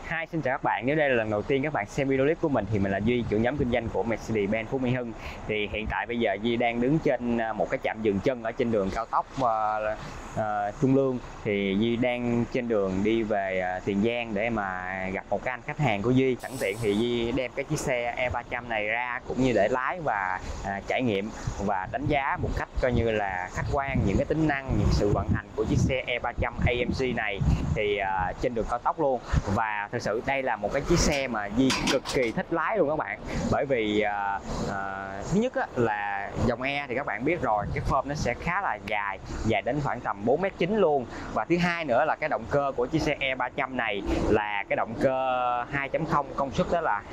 Hi, xin chào các bạn. Nếu đây là lần đầu tiên các bạn xem video clip của mình thì mình là Duy, trưởng nhóm kinh doanh của Mercedes-Benz Phú Mỹ Hưng. Thì hiện tại bây giờ Duy đang đứng trên một cái trạm dừng chân ở trên đường cao tốc Trung Lương. Thì Duy đang trên đường đi về Tiền Giang để mà gặp một cái anh khách hàng của Duy. Sẵn tiện thì Duy đem cái chiếc xe E300 này ra cũng như để lái và trải nghiệm và đánh giá một cách coi như là khách quan những cái tính năng, những sự vận hành của chiếc xe E300 AMG này thì trên đường cao tốc luôn. Và thực sự đây là một cái chiếc xe mà Duy cực kỳ thích lái luôn các bạn, bởi vì thứ nhất là dòng E thì các bạn biết rồi, cái phơm nó sẽ khá là dài đến khoảng tầm 4,9 m luôn. Và thứ hai nữa là cái động cơ của chiếc xe E300 này là cái động cơ 2.0 công suất đó là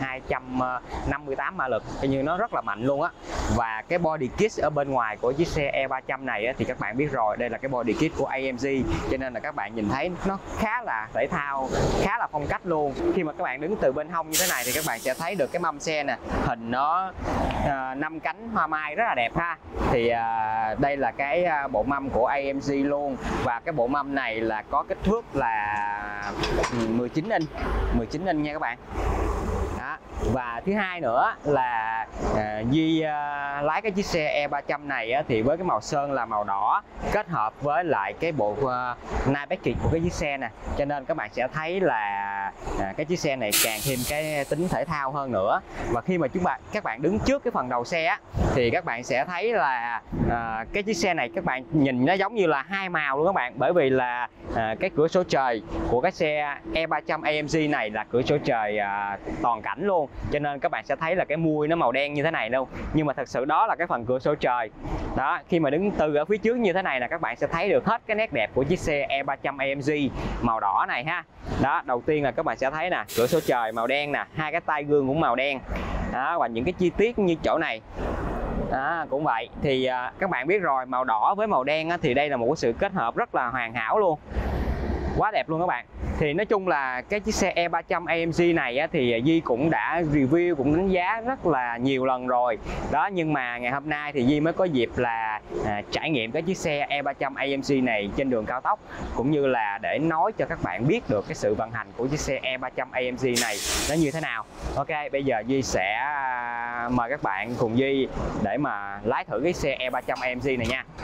258 mã lực, coi như nó rất là mạnh luôn á. Và cái body kit ở bên ngoài của chiếc xe E300 này thì các bạn biết rồi, đây là cái body kit của AMG, cho nên là các bạn nhìn thấy nó khá là thể thao, khá là phong cách luôn. Khi mà các bạn đứng từ bên hông như thế này thì các bạn sẽ thấy được cái mâm xe nè, hình nó 5 cánh hoa mai rất là đẹp ha. Thì đây là cái bộ mâm của AMG luôn, và cái bộ mâm này là có kích thước là 19 inch nha các bạn. Đó. Và thứ hai nữa là Duy lái cái chiếc xe E300 này thì với cái màu sơn là màu đỏ kết hợp với lại cái bộ night package của cái chiếc xe nè, cho nên các bạn sẽ thấy là cái chiếc xe này càng thêm cái tính thể thao hơn nữa. Và khi mà các bạn đứng trước cái phần đầu xe thì các bạn sẽ thấy là cái chiếc xe này các bạn nhìn nó giống như là hai màu luôn các bạn, bởi vì là cái cửa sổ trời của cái xe E300 AMG này là cửa sổ trời toàn cảnh luôn, cho nên các bạn sẽ thấy là cái mui nó màu đen như thế này đâu, nhưng mà thật sự đó là cái phần cửa sổ trời đó. Khi mà đứng từ ở phía trước như thế này là các bạn sẽ thấy được hết cái nét đẹp của chiếc xe E300 AMG màu đỏ này ha. Đó, đầu tiên là các bạn sẽ thấy nè, cửa sổ trời màu đen nè, hai cái tay gương cũng màu đen đó, và những cái chi tiết như chỗ này cũng vậy. Thì các bạn biết rồi, màu đỏ với màu đen thì đây là một cái sự kết hợp rất là hoàn hảo luôn, quá đẹp luôn các bạn. Thì nói chung là cái chiếc xe E300 AMG này thì Duy cũng đã review, cũng đánh giá rất là nhiều lần rồi đó, nhưng mà ngày hôm nay thì Duy mới có dịp là trải nghiệm cái chiếc xe E300 AMG này trên đường cao tốc, cũng như là để nói cho các bạn biết được cái sự vận hành của chiếc xe E300 AMG này nó như thế nào. Ok, bây giờ Duy sẽ mời các bạn cùng Duy để mà lái thử cái xe E300 AMG này nha.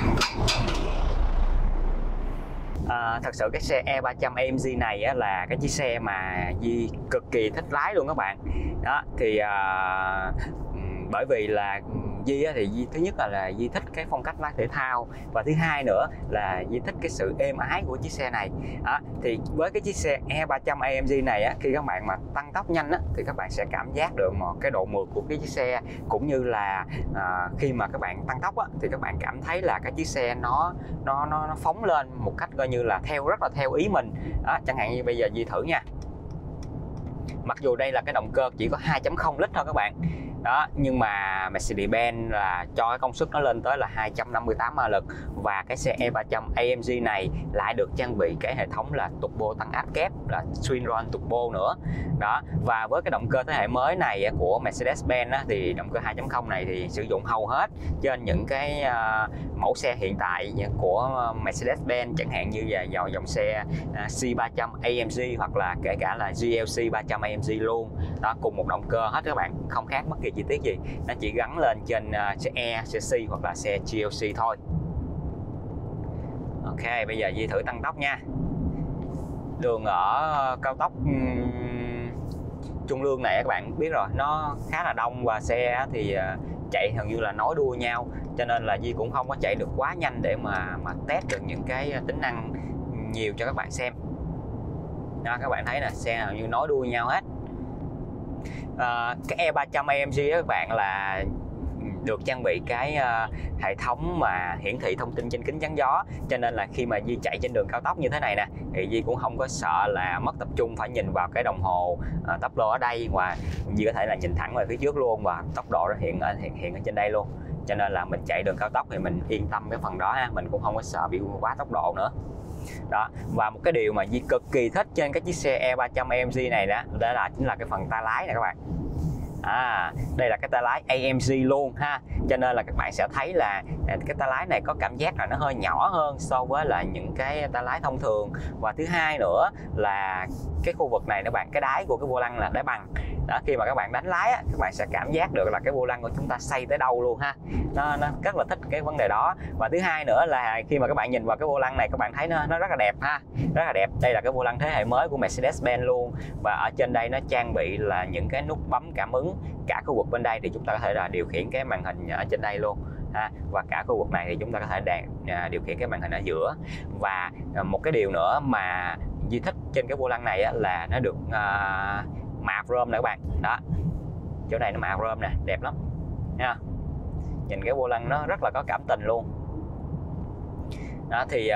Thật sự cái xe E300 AMG này là cái chiếc xe mà Duy cực kỳ thích lái luôn các bạn. Đó thì bởi vì là Duy thì Duy thứ nhất là Duy thích cái phong cách lái thể thao, và thứ hai nữa là Duy thích cái sự êm ái của chiếc xe này. Thì với cái chiếc xe E300 AMG này khi các bạn mà tăng tốc nhanh thì các bạn sẽ cảm giác được một cái độ mượt của cái chiếc xe, cũng như là khi mà các bạn tăng tốc thì các bạn cảm thấy là cái chiếc xe nó phóng lên một cách coi như là rất là theo ý mình đó. Chẳng hạn như bây giờ Duy thử nha, mặc dù đây là cái động cơ chỉ có 2.0 lít thôi các bạn đó, nhưng mà Mercedes-Benz là cho cái công suất nó lên tới là 258 mã lực, và cái xe E300 AMG này lại được trang bị cái hệ thống là turbo tăng áp kép là Twin-Roll turbo nữa đó. Và với cái động cơ thế hệ mới này của Mercedes-Benz thì động cơ 2.0 này thì sử dụng hầu hết trên những cái mẫu xe hiện tại của Mercedes-Benz, chẳng hạn như là dòng xe C300 AMG hoặc là kể cả là GLC 300 AMG luôn đó, cùng một động cơ hết các bạn, không khác bất kỳ chi tiết gì, nó chỉ gắn lên trên xe E, xe C hoặc là xe GLC thôi. Ok, bây giờ Duy thử tăng tốc nha. Đường ở cao tốc Trung Lương này các bạn biết rồi, nó khá là đông và xe thì chạy gần như là nối đuôi nhau, cho nên là Duy cũng không có chạy được quá nhanh để mà test được những cái tính năng nhiều cho các bạn xem đó. Các bạn thấy nè, xe gần như nối đuôi nhau hết. Cái E300 AMG các bạn là được trang bị cái hệ thống mà hiển thị thông tin trên kính chắn gió, cho nên là khi mà Duy chạy trên đường cao tốc như thế này nè thì Duy cũng không có sợ là mất tập trung phải nhìn vào cái đồng hồ tốc độ ở đây, và Duy có thể là nhìn thẳng về phía trước luôn, và tốc độ nó hiện ở trên đây luôn, cho nên là mình chạy đường cao tốc thì mình yên tâm cái phần đó ha, mình cũng không có sợ bị quá tốc độ nữa đó. Và một cái điều mà Duy cực kỳ thích trên cái chiếc xe E300 AMG này đó là chính là cái phần tay lái này các bạn. Đây là cái tay lái AMG luôn ha, cho nên là các bạn sẽ thấy là cái tay lái này có cảm giác là nó hơi nhỏ hơn so với là những cái tay lái thông thường. Và thứ hai nữa là cái khu vực này các bạn, cái đáy của cái vô lăng là đáy bằng đó, khi mà các bạn đánh lái á, các bạn sẽ cảm giác được là cái vô lăng của chúng ta xoay tới đâu luôn ha. Nó rất là thích cái vấn đề đó. Và thứ hai nữa là khi mà các bạn nhìn vào cái vô lăng này, các bạn thấy nó rất là đẹp ha, rất là đẹp. Đây là cái vô lăng thế hệ mới của Mercedes-Benz luôn, và ở trên đây nó trang bị là những cái nút bấm cảm ứng. Cả khu vực bên đây thì chúng ta có thể là điều khiển cái màn hình ở trên đây luôn ha, và cả khu vực này thì chúng ta có thể điều khiển cái màn hình ở giữa. Và một cái điều nữa mà Duy thích trên cái vô lăng này á, là nó được mạ chrome nè các bạn. Đó, chỗ này nó mạ chrome nè, đẹp lắm nha. Nhìn cái vô lăng nó rất là có cảm tình luôn. Đó thì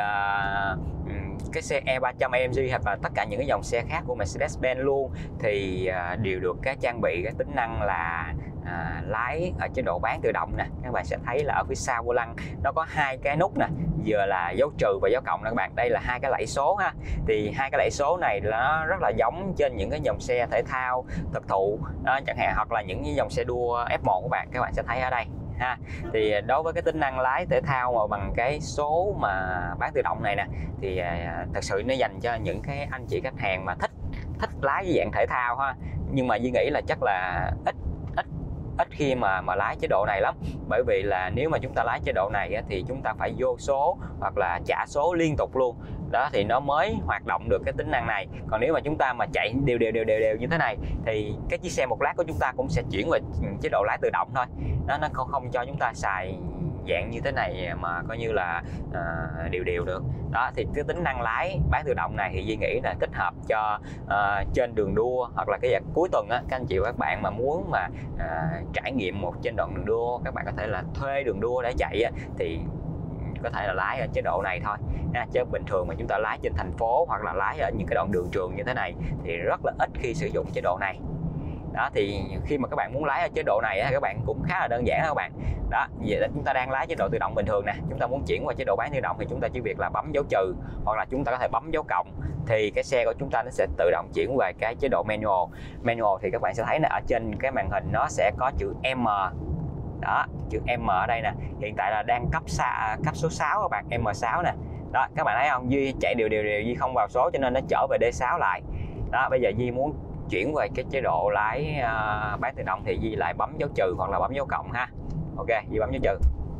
cái xe E300 AMG hoặc là tất cả những cái dòng xe khác của Mercedes-Benz luôn thì đều được cái trang bị cái tính năng là lái ở chế độ bán tự động nè. Các bạn sẽ thấy là ở phía sau vô lăng nó có hai cái nút nè, vừa là dấu trừ và dấu cộng nè các bạn. Đây là hai cái lẫy số ha, thì hai cái lẫy số này là nó rất là giống trên những cái dòng xe thể thao thực thụ đó, chẳng hạn, hoặc là những dòng xe đua F1 các bạn sẽ thấy ở đây ha. Thì đối với cái tính năng lái thể thao mà bằng cái số mà bán tự động này nè, thì thật sự nó dành cho những cái anh chị khách hàng mà thích lái cái dạng thể thao ha. Nhưng mà Duy nghĩ là chắc là ít khi mà lái chế độ này lắm, bởi vì là nếu mà chúng ta lái chế độ này á, thì chúng ta phải vô số hoặc là trả số liên tục luôn đó, thì nó mới hoạt động được cái tính năng này. Còn nếu mà chúng ta mà chạy đều như thế này thì cái chiếc xe một lát của chúng ta cũng sẽ chuyển về chế độ lái tự động thôi đó, nó không cho chúng ta xài dạng như thế này mà coi như là đều được đó. Thì cái tính năng lái bán tự động này thì Duy nghĩ là thích hợp cho trên đường đua, hoặc là cái dạng cuối tuần á, các anh chị và các bạn mà muốn mà trải nghiệm một trên đoạn đường đua, các bạn có thể là thuê đường đua để chạy á, thì có thể là lái ở chế độ này thôi nha. Chứ bình thường mà chúng ta lái trên thành phố hoặc là lái ở những cái đoạn đường trường như thế này thì rất là ít khi sử dụng chế độ này đó. Thì khi mà các bạn muốn lái ở chế độ này á, các bạn cũng khá là đơn giản đó các bạn. Đó, vậy là chúng ta đang lái chế độ tự động bình thường nè, chúng ta muốn chuyển qua chế độ bán tự động thì chúng ta chỉ việc là bấm dấu trừ, hoặc là chúng ta có thể bấm dấu cộng, thì cái xe của chúng ta nó sẽ tự động chuyển về cái chế độ manual. Manual thì các bạn sẽ thấy là ở trên cái màn hình nó sẽ có chữ M đó, chữ M ở đây nè. Hiện tại là đang cấp số 6 các bạn, M6 nè đó, các bạn thấy không, Duy chạy đều Duy không vào số cho nên nó trở về D6 lại đó. Bây giờ Duy muốn chuyển về cái chế độ lái bán tự động thì Duy lại bấm dấu trừ hoặc là bấm dấu cộng ha. Ok, Duy bấm dấu trừ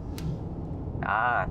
đó,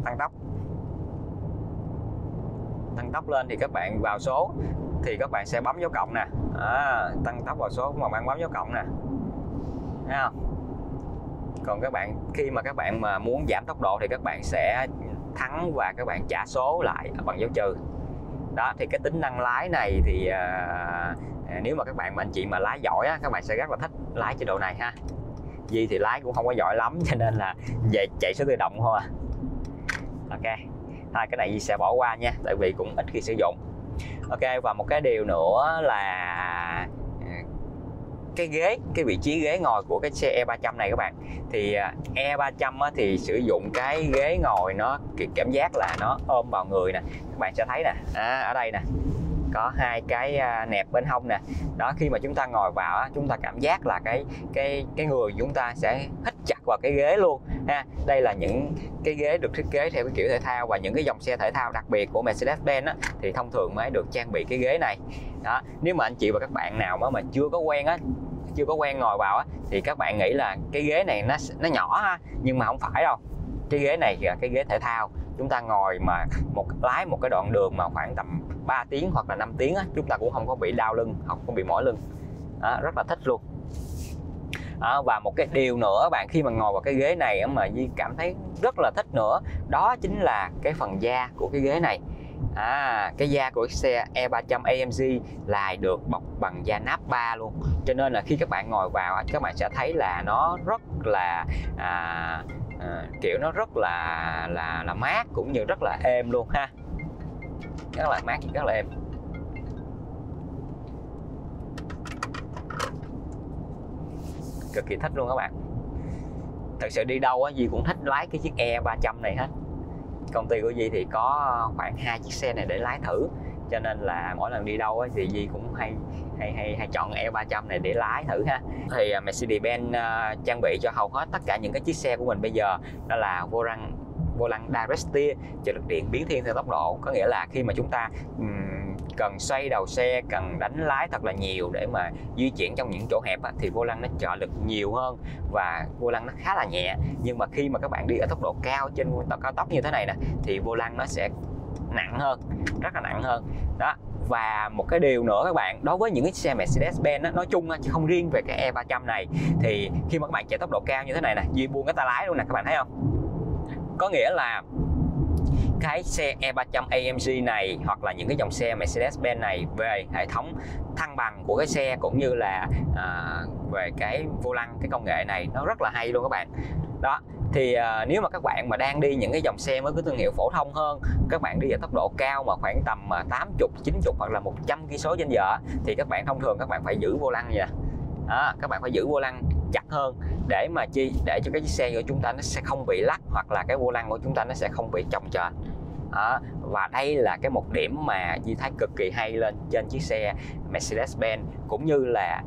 tăng tốc lên thì các bạn vào số thì các bạn sẽ bấm dấu cộng nè, tăng tốc vào số mà bạn bấm dấu cộng nè, thấy không? Còn các bạn khi mà các bạn mà muốn giảm tốc độ thì các bạn sẽ thắng và các bạn trả số lại bằng dấu trừ đó. Thì cái tính năng lái này thì nếu mà các bạn mà anh chị mà lái giỏi á, các bạn sẽ rất là thích lái chế độ này ha. Duy thì lái cũng không có giỏi lắm cho nên là về chạy số tự động thôi à. Ok, hai cái này Duy sẽ bỏ qua nha, tại vì cũng ít khi sử dụng. Ok, và một cái điều nữa là cái ghế, cái vị trí ghế ngồi của cái xe E300 này các bạn. Thì E300 á, thì sử dụng cái ghế ngồi nó cảm giác là nó ôm vào người nè. Các bạn sẽ thấy nè, ở đây nè có hai cái nẹp bên hông nè đó. Khi mà chúng ta ngồi vào á, chúng ta cảm giác là cái người chúng ta sẽ hít chặt vào cái ghế luôn ha. Đây là những cái ghế được thiết kế theo cái kiểu thể thao, và những cái dòng xe thể thao đặc biệt của Mercedes-Benz á, thì thông thường mới được trang bị cái ghế này đó. Nếu mà anh chị và các bạn nào mà chưa có quen ngồi vào á, thì các bạn nghĩ là cái ghế này nó nhỏ ha, nhưng mà không phải đâu. Cái ghế này là cái ghế thể thao, chúng ta ngồi mà lái một cái đoạn đường mà khoảng tầm 3 tiếng hoặc là 5 tiếng á, chúng ta cũng không có bị đau lưng, không có bị mỏi lưng đó, rất là thích luôn. Và một cái điều nữa bạn, khi mà ngồi vào cái ghế này mà Duy cảm thấy rất là thích nữa, đó chính là cái phần da của cái ghế này. Cái da của cái xe E300 AMG là được bọc bằng da nappa luôn, cho nên là khi các bạn ngồi vào các bạn sẽ thấy là nó rất là kiểu nó rất là mát, cũng như rất là êm luôn ha, rất là mát, rất là êm. Cực kỳ thích luôn các bạn. Thật sự đi đâu á Duy cũng thích lái cái chiếc E300 này hết. Công ty của Duy thì có khoảng 2 chiếc xe này để lái thử, cho nên là mỗi lần đi đâu ấy, thì Di cũng hay chọn E300 này để lái thử ha. Thì Mercedes-Benz trang bị cho hầu hết tất cả những cái chiếc xe của mình bây giờ đó là vô lăng direct steer, trợ lực điện biến thiên theo tốc độ. Có nghĩa là khi mà chúng ta cần xoay đầu xe, cần đánh lái thật là nhiều để mà di chuyển trong những chỗ hẹp á, thì vô lăng nó trợ lực nhiều hơn và vô lăng nó khá là nhẹ. Nhưng mà khi mà các bạn đi ở tốc độ cao trên cao tốc như thế này nè thì vô lăng nó sẽ nặng hơn, rất là nặng hơn đó. Và một cái điều nữa các bạn, đối với những cái xe Mercedes-Benz nói chung chứ không riêng về cái E300 này, thì khi mà các bạn chạy tốc độ cao như thế này nè, Duy buông cái tay lái luôn nè, các bạn thấy không? Có nghĩa là cái xe E300 AMG này hoặc là những cái dòng xe Mercedes-Benz này về hệ thống thăng bằng của cái xe cũng như là về cái vô lăng, cái công nghệ này nó rất là hay luôn các bạn đó. Thì nếu mà các bạn mà đang đi những cái dòng xe với cái thương hiệu phổ thông hơn, các bạn đi ở tốc độ cao mà khoảng tầm 80, 90 hoặc là 100 km/h thì các bạn thông thường các bạn phải giữ vô lăng vậy đó, các bạn phải giữ vô lăng chặt hơn để mà để cho cái chiếc xe của chúng ta nó sẽ không bị lắc, hoặc là cái vô lăng của chúng ta nó sẽ không bị chồng chềnh đó. Và đây là cái một điểm mà Duy thấy cực kỳ hay lên trên chiếc xe Mercedes-Benz, cũng như là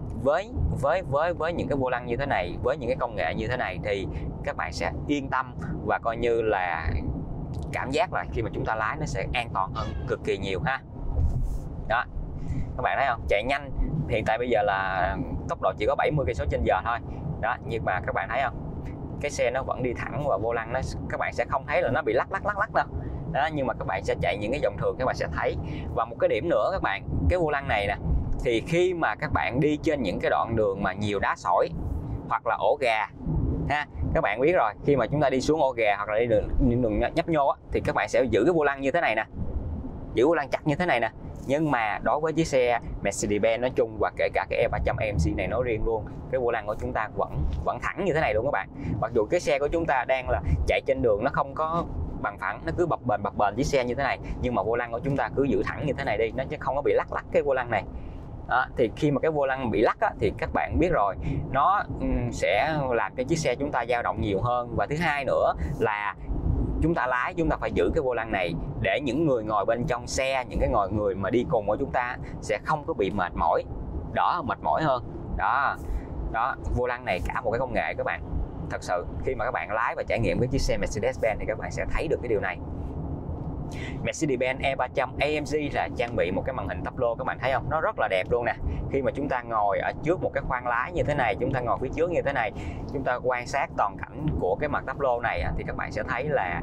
với những cái vô lăng như thế này, với những cái công nghệ như thế này thì các bạn sẽ yên tâm và coi như là cảm giác là khi mà chúng ta lái nó sẽ an toàn hơn cực kỳ nhiều ha. Đó, các bạn thấy không? Chạy nhanh, hiện tại bây giờ là tốc độ chỉ có 70 km/h thôi. Đó, nhưng mà các bạn thấy không? Cái xe nó vẫn đi thẳng và vô lăng nó, các bạn sẽ không thấy là nó bị lắc đâu. Đó, nhưng mà các bạn sẽ chạy những cái dòng thường các bạn sẽ thấy. Và một cái điểm nữa các bạn, cái vô lăng này nè, thì khi mà các bạn đi trên những cái đoạn đường mà nhiều đá sỏi hoặc là ổ gà ha, các bạn biết rồi, khi mà chúng ta đi xuống ổ gà hoặc là đi đường nhấp nhô á, thì các bạn sẽ giữ cái vô lăng như thế này nè, giữ vô lăng chặt như thế này nè. Nhưng mà đối với chiếc xe Mercedes-Benz nói chung và kể cả cái E300 AMG này nói riêng luôn, cái vô lăng của chúng ta vẫn thẳng như thế này luôn các bạn. Mặc dù cái xe của chúng ta đang là chạy trên đường nó không có bằng phẳng, nó cứ bập bềnh chiếc xe như thế này, nhưng mà vô lăng của chúng ta cứ giữ thẳng như thế này đi, nó chứ không có bị lắc cái vô lăng này. Đó, thì khi mà cái vô lăng bị lắc á, thì các bạn biết rồi, nó sẽ làm cho chiếc xe chúng ta dao động nhiều hơn. Và thứ hai nữa là chúng ta lái, chúng ta phải giữ cái vô lăng này để những người ngồi bên trong xe, những cái người mà đi cùng của chúng ta sẽ không có bị mệt mỏi mệt mỏi hơn đó. Vô lăng này cả một cái công nghệ các bạn. Thật sự khi mà các bạn lái và trải nghiệm với chiếc xe Mercedes-Benz thì các bạn sẽ thấy được cái điều này. Mercedes-Benz E300 AMG là trang bị một cái màn hình tắp lô, các bạn thấy không? Nó rất là đẹp luôn nè. Khi mà chúng ta ngồi ở trước một cái khoang lái như thế này, chúng ta ngồi phía trước như thế này, chúng ta quan sát toàn cảnh của cái mặt tắp lô này thì các bạn sẽ thấy là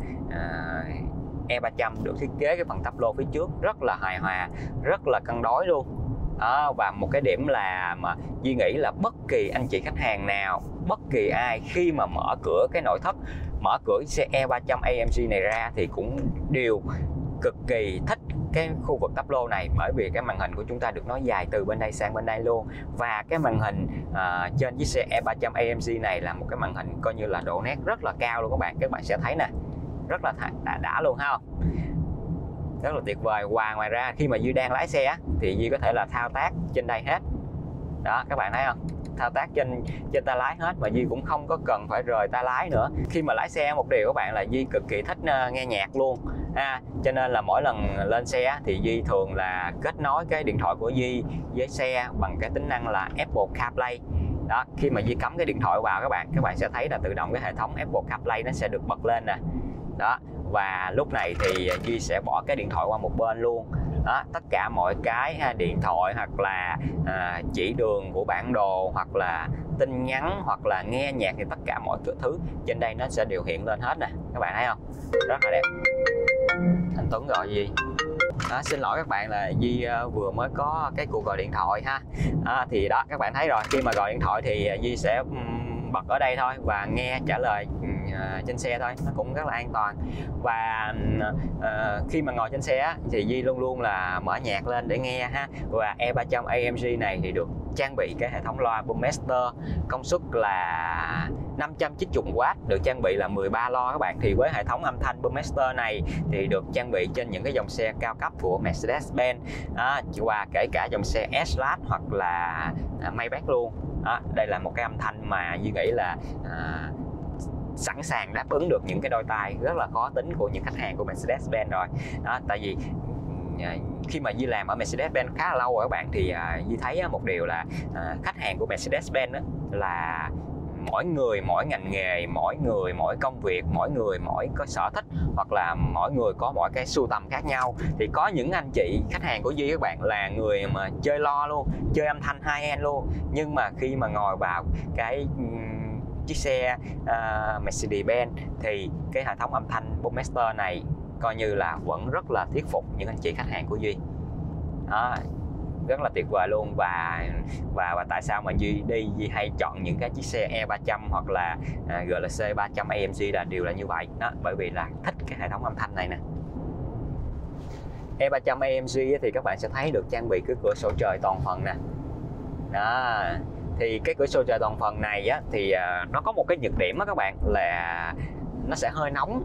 E300 được thiết kế cái phần tắp lô phía trước rất là hài hòa, rất là cân đối luôn. Và một cái điểm là mà Duy nghĩ là bất kỳ anh chị khách hàng nào, bất kỳ ai khi mà mở cửa cái nội thất, mở cửa xe E300 AMG này ra thì cũng đều cực kỳ thích cái khu vực tắp lô này, bởi vì cái màn hình của chúng ta được nối dài từ bên đây sang bên đây luôn. Và cái màn hình trên chiếc xe E300 AMG này là một cái màn hình coi như là độ nét rất là cao luôn các bạn sẽ thấy nè, rất là đã luôn ha, rất là tuyệt vời. Và ngoài ra khi mà Duy đang lái xe thì Duy có thể là thao tác trên đây hết đó, các bạn thấy không? Thao tác trên tay lái hết mà Duy cũng không có cần phải rời tay lái nữa. Khi mà lái xe một điều các bạn là Duy cực kỳ thích nghe nhạc luôn cho nên là mỗi lần lên xe thì Duy thường là kết nối cái điện thoại của Duy với xe bằng cái tính năng là Apple CarPlay đó. Khi mà Duy cắm cái điện thoại vào các bạn sẽ thấy là tự động cái hệ thống Apple CarPlay nó sẽ được bật lên nè đó. Và lúc này thì Duy sẽ bỏ cái điện thoại qua một bên luôn đó. Tất cả mọi cái điện thoại hoặc là chỉ đường của bản đồ hoặc là tin nhắn hoặc là nghe nhạc thì tất cả mọi thứ trên đây nó sẽ đều hiện lên hết nè, các bạn thấy không? Rất là đẹp. Anh Tuấn gọi gì? Xin lỗi các bạn là Duy vừa mới có cái cuộc gọi điện thoại ha. Thì đó, các bạn thấy rồi, khi mà gọi điện thoại thì Duy sẽ bật ở đây thôi và nghe trả lời trên xe thôi, nó cũng rất là an toàn. Và khi mà ngồi trên xe thì Duy luôn luôn là mở nhạc lên để nghe ha. Và E300 AMG này thì được trang bị cái hệ thống loa Burmester công suất là 590W, được trang bị là 13 loa các bạn. Thì với hệ thống âm thanh Burmester này thì được trang bị trên những cái dòng xe cao cấp của Mercedes-Benz và kể cả dòng xe S-Class hoặc là Maybach luôn. Đây là một cái âm thanh mà Duy nghĩ là sẵn sàng đáp ứng được những cái đôi tai rất là khó tính của những khách hàng của Mercedes-Benz rồi đó. Tại vì khi mà Di làm ở Mercedes-Benz khá là lâu rồi các bạn, thì Di thấy một điều là khách hàng của Mercedes-Benz là mỗi người mỗi ngành nghề, mỗi người mỗi công việc, mỗi người mỗi có sở thích, hoặc là mỗi người có mỗi cái sưu tầm khác nhau. Thì có những anh chị khách hàng của Di các bạn là người mà chơi lo luôn, chơi âm thanh high-end luôn, nhưng mà khi mà ngồi vào cái chiếc xe Mercedes-Benz thì cái hệ thống âm thanh Boommaster này coi như là vẫn rất là thuyết phục những anh chị khách hàng của Duy. Rất là tuyệt vời luôn. Và tại sao mà Duy hay chọn những cái chiếc xe E300 hoặc là GLC 300 AMG là đều là như vậy đó, bởi vì là thích cái hệ thống âm thanh này nè. E300 AMG thì các bạn sẽ thấy được trang bị cái cửa sổ trời toàn phần nè đó. Thì cái cửa sổ trời toàn phần này á, thì nó có một cái nhược điểm đó các bạn, là nó sẽ hơi nóng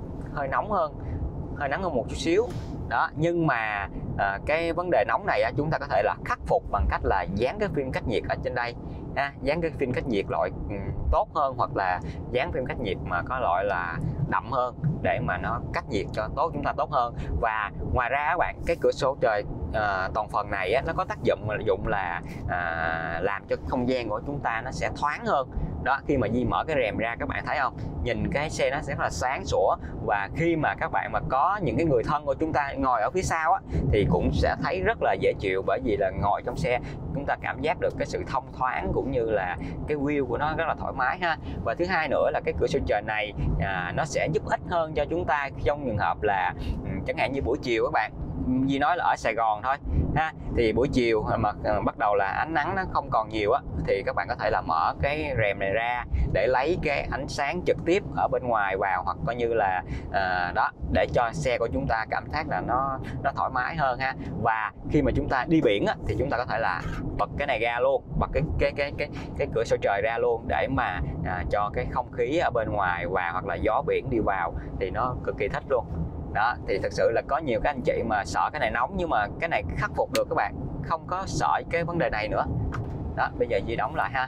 hơn một chút xíu đó. Nhưng mà cái vấn đề nóng này á, chúng ta có thể là khắc phục bằng cách là dán cái phim cách nhiệt ở trên đây, dán cái phim cách nhiệt loại tốt hơn, hoặc là dán phim cách nhiệt mà có loại là đậm hơn để mà nó cách nhiệt cho chúng ta tốt hơn. Và ngoài ra các bạn, cái cửa sổ trời toàn phần này á, nó có tác dụng là làm cho không gian của chúng ta nó sẽ thoáng hơn đó. Khi mà Di mở cái rèm ra, các bạn thấy không, nhìn cái xe nó sẽ rất là sáng sủa, và khi mà các bạn mà có những cái người thân của chúng ta ngồi ở phía sau á, thì cũng sẽ thấy rất là dễ chịu, bởi vì là ngồi trong xe chúng ta cảm giác được cái sự thông thoáng cũng như là cái view của nó rất là thoải mái ha. Và thứ hai nữa là cái cửa sổ trời này nó sẽ giúp ích hơn cho chúng ta trong trường hợp là chẳng hạn như buổi chiều các bạn, Di nói là ở Sài Gòn thôi ha, thì buổi chiều mà bắt đầu là ánh nắng nó không còn nhiều á, thì các bạn có thể là mở cái rèm này ra để lấy cái ánh sáng trực tiếp ở bên ngoài vào, hoặc coi như là đó, để cho xe của chúng ta cảm giác là nó thoải mái hơn ha. Và khi mà chúng ta đi biển á, thì chúng ta có thể là bật cái này ra luôn, bật cái cửa sổ trời ra luôn, để mà cho cái không khí ở bên ngoài vào, hoặc là gió biển đi vào, thì nó cực kỳ thích luôn đó. Thì thực sự là có nhiều các anh chị mà sợ cái này nóng, nhưng mà cái này khắc phục được các bạn, không có sợ cái vấn đề này nữa đó. Bây giờ Di đóng lại ha.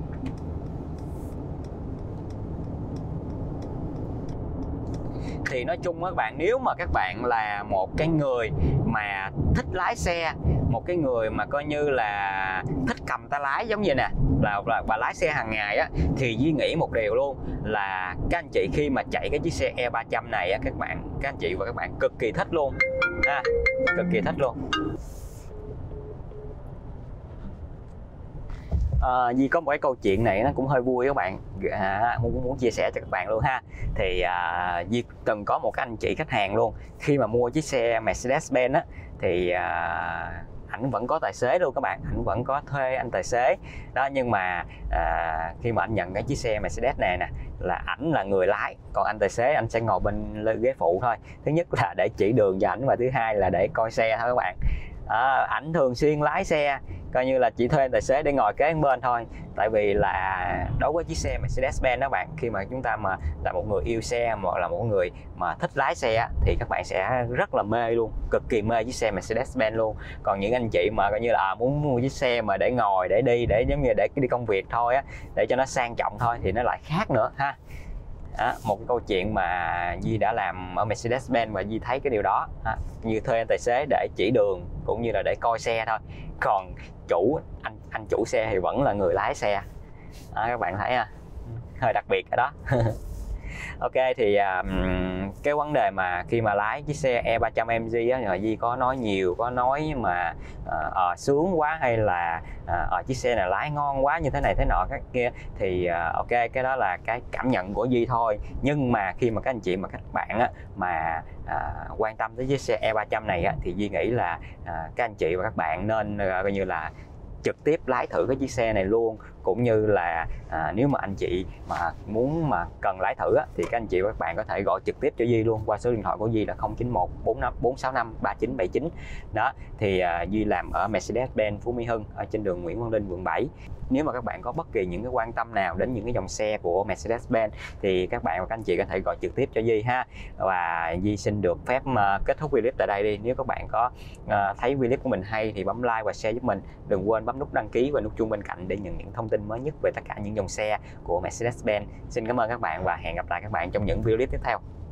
Thì nói chung các bạn, nếu mà các bạn là một cái người mà thích lái xe, một cái người mà coi như là thích cầm tay lái giống như nè, và lái xe hàng ngày á, thì Duy nghĩ một điều luôn là các anh chị khi mà chạy cái chiếc xe E300 này á, các anh chị và các bạn cực kỳ thích luôn ha, cực kỳ thích luôn. Duy có một cái câu chuyện này nó cũng hơi vui các bạn, muốn chia sẻ cho các bạn luôn ha. Thì Duy từng có một cái anh chị khách hàng luôn, khi mà mua chiếc xe Mercedes-Benz á, thì ảnh vẫn có tài xế luôn các bạn, ảnh vẫn có thuê anh tài xế đó. Nhưng mà khi mà anh nhận cái chiếc xe Mercedes này nè, là ảnh là người lái, còn anh tài xế anh sẽ ngồi bên ghế phụ thôi. Thứ nhất là để chỉ đường cho ảnh, và thứ hai là để coi xe thôi các bạn. Ảnh thường xuyên lái xe, coi như là chỉ thuê anh tài xế để ngồi kế bên thôi. Tại vì là đối với chiếc xe Mercedes-Benz đó bạn, khi mà chúng ta mà là một người yêu xe, hoặc là một người mà thích lái xe, thì các bạn sẽ rất là mê luôn, cực kỳ mê chiếc xe Mercedes-Benz luôn. Còn những anh chị mà coi như là muốn mua chiếc xe mà để ngồi, để đi, để giống như để đi công việc thôi á, để cho nó sang trọng thôi, thì nó lại khác nữa ha. Một cái câu chuyện mà Duy đã làm ở Mercedes-Benz, và Duy thấy cái điều đó như thuê anh tài xế để chỉ đường cũng như là để coi xe thôi, còn anh chủ xe thì vẫn là người lái xe các bạn thấy hơi đặc biệt ở đó. Ok, thì cái vấn đề mà khi mà lái chiếc xe E300 AMG á, Duy có nói nhiều, có nói mà sướng quá, hay là chiếc xe này lái ngon quá như thế này thế nọ các kia, thì ok, cái đó là cái cảm nhận của Duy thôi. Nhưng mà khi mà các anh chị mà các bạn á, mà quan tâm tới chiếc xe E300 này á, thì Duy nghĩ là các anh chị và các bạn nên coi như là trực tiếp lái thử cái chiếc xe này luôn. Cũng như là nếu mà anh chị mà muốn mà cần lái thử á, thì các anh chị và các bạn có thể gọi trực tiếp cho Duy luôn qua số điện thoại của Duy là 091 465 3979 đó. Thì Duy làm ở Mercedes-Benz Phú Mỹ Hưng ở trên đường Nguyễn Văn Linh, quận 7. Nếu mà các bạn có bất kỳ những cái quan tâm nào đến những cái dòng xe của Mercedes-Benz, thì các bạn và các anh chị có thể gọi trực tiếp cho Duy ha. Và Duy xin được phép kết thúc video tại đây đi. Nếu các bạn có thấy video của mình hay thì bấm like và share giúp mình. Đừng quên bấm nút đăng ký và nút chuông bên cạnh để nhận những thông tin mới nhất về tất cả những dòng xe của Mercedes-Benz. Xin cảm ơn các bạn và hẹn gặp lại các bạn trong những video tiếp theo.